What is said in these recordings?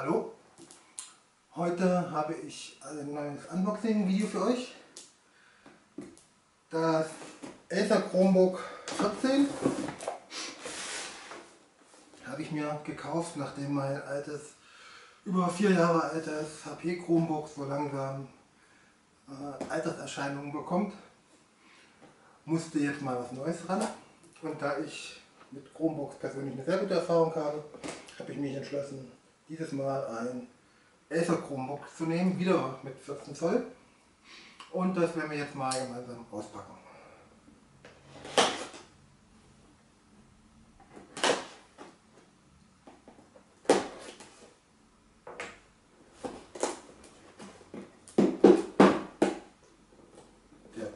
Hallo, heute habe ich ein neues Unboxing-Video für euch. Das Acer Chromebook 14 habe ich mir gekauft, nachdem mein altes, über 4 Jahre altes HP Chromebook so langsam Alterserscheinungen bekommt. Musste jetzt mal was Neues ran. Und da ich mit Chromebooks persönlich eine sehr gute Erfahrung habe, habe ich mich entschlossen, dieses Mal ein Acer Chromebook zu nehmen, wieder mit 14 Zoll. Und das werden wir jetzt mal gemeinsam auspacken. Ja.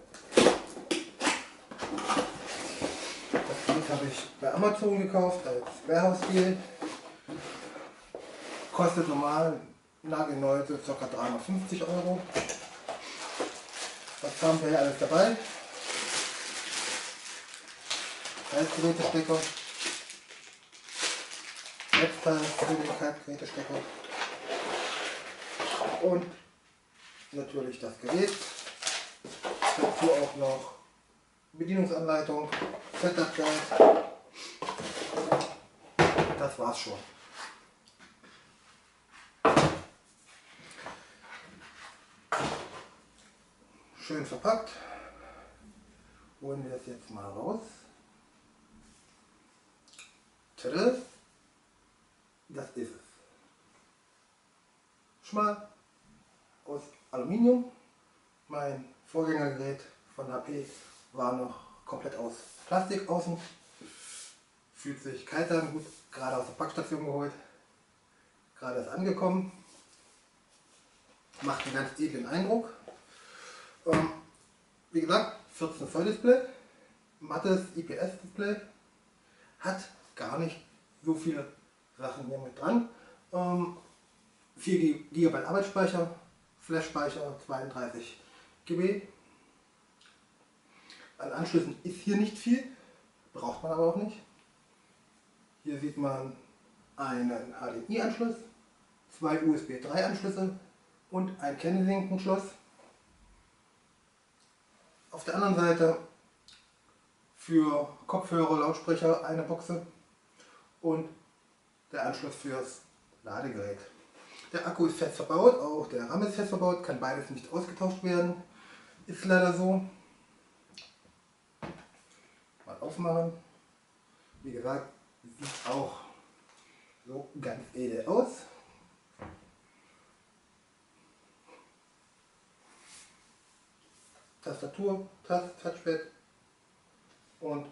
Das Gerät habe ich bei Amazon gekauft als Warehouse-Deal. Kostet normal nagelneu so ca. 350 €. Was haben wir hier alles dabei? Kaltgerätestecker, Netzteil für den Kaltgerätestecker und natürlich das Gerät. Dazu auch noch Bedienungsanleitung, Setup Guide. Das war's schon. Schön verpackt. Holen wir das jetzt mal raus. Tada! Das ist es. Schmal aus Aluminium. Mein Vorgängergerät von HP war noch komplett aus Plastik außen. Fühlt sich kalt an, gut, gerade aus der Packstation geholt. Gerade ist angekommen. Macht einen ganz edlen Eindruck. Wie gesagt, 14 Zoll Display, mattes IPS-Display, hat gar nicht so viele Sachen hier mit dran. 4 GB Arbeitsspeicher, Flash-Speicher 32 GB. An Anschlüssen ist hier nicht viel, braucht man aber auch nicht. Hier sieht man einen HDMI-Anschluss, 2 USB 3 Anschlüsse und ein Kennedy-Anschluss. Auf der anderen Seite für Kopfhörer, Lautsprecher eine Buchse und der Anschluss fürs Ladegerät. Der Akku ist fest verbaut, auch der RAM ist fest verbaut, kann beides nicht ausgetauscht werden. Ist leider so. Mal aufmachen. Wie gesagt, sieht auch so ganz edel aus. Tastatur, Touchpad und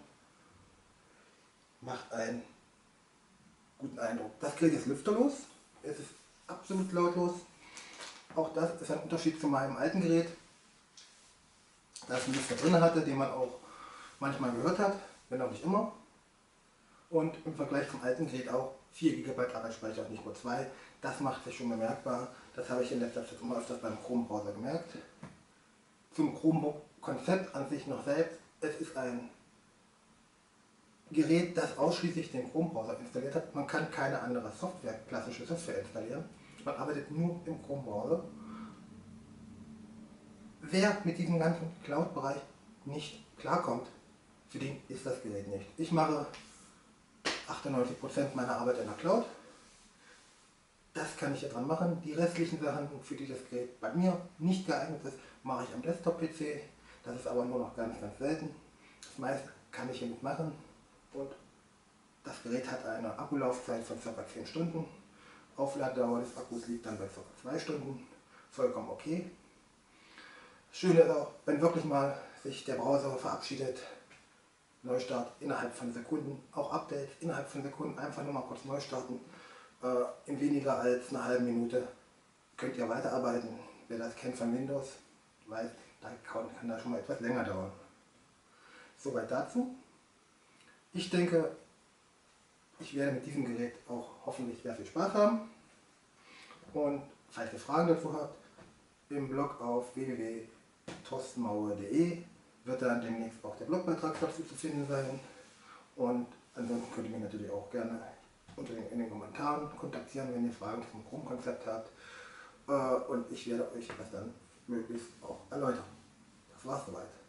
macht einen guten Eindruck. Das Gerät ist lüfterlos, es ist absolut lautlos. Auch das ist ein Unterschied zu meinem alten Gerät, das einen Lüfter drin hatte, den man auch manchmal gehört hat, wenn auch nicht immer. Und im Vergleich zum alten Gerät auch 4 GB Arbeitsspeicher und nicht nur 2. Das macht sich schon bemerkbar. Das habe ich in letzter Zeit immer öfters beim Chrome-Browser gemerkt. Zum Chromebook-Konzept an sich noch selbst. Es ist ein Gerät, das ausschließlich den Chrome-Browser installiert hat. Man kann keine andere Software, klassische Software installieren. Man arbeitet nur im Chrome-Browser. Wer mit diesem ganzen Cloud-Bereich nicht klarkommt, für den ist das Gerät nicht. Ich mache 98% meiner Arbeit in der Cloud. Das kann ich hier dran machen. Die restlichen Sachen, für die das Gerät bei mir nicht geeignet ist, mache ich am Desktop-PC. Das ist aber nur noch ganz selten. Das meiste kann ich hiermit machen. Und das Gerät hat eine Akkulaufzeit von ca. 10 Stunden. Aufladedauer des Akkus liegt dann bei ca. 2 Stunden. Vollkommen okay. Das Schöne ist auch, wenn wirklich mal sich der Browser verabschiedet, Neustart innerhalb von Sekunden, auch Updates innerhalb von Sekunden, einfach nur mal kurz neu starten. In weniger als einer halben Minute könnt ihr weiterarbeiten. Wer das kennt von Windows, weiß, da kann das schon mal etwas länger dauern. Soweit dazu. Ich denke, ich werde mit diesem Gerät auch hoffentlich sehr viel Spaß haben. Und falls ihr Fragen dazu habt, im Blog auf www.torstenmauer.de wird dann demnächst auch der Blogbeitrag dazu zu finden sein. Und ansonsten könnt ihr mir natürlich auch gerne in den Kommentaren kontaktieren, wenn ihr Fragen zum Chrome-Konzept habt. Und ich werde euch das dann möglichst auch erläutern. Das war's soweit.